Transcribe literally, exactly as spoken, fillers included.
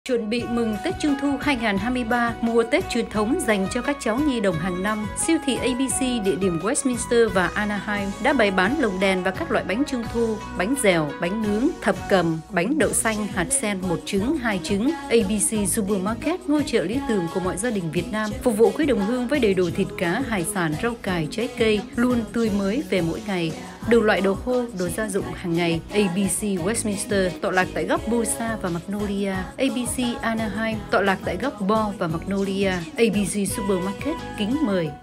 Chuẩn bị mừng Tết Trung thu hai không hai ba, mùa Tết truyền thống dành cho các cháu nhi đồng hàng năm, siêu thị a bê xê địa điểm Westminster và Anaheim đã bày bán lồng đèn và các loại bánh Trung thu, bánh dẻo, bánh nướng, thập cẩm, bánh đậu xanh, hạt sen, một trứng, hai trứng. a bê xê Supermarket, ngôi chợ lý tưởng của mọi gia đình Việt Nam, phục vụ quý đồng hương với đầy đủ thịt cá, hải sản, rau cải, trái cây, luôn tươi mới về mỗi ngày. Đủ loại đồ khô, đồ gia dụng hàng ngày. a bê xê Westminster tọa lạc tại góc Bosa và Magnolia. a bê xê Anaheim tọa lạc tại góc Bo và Magnolia. a bê xê Supermarket kính mời.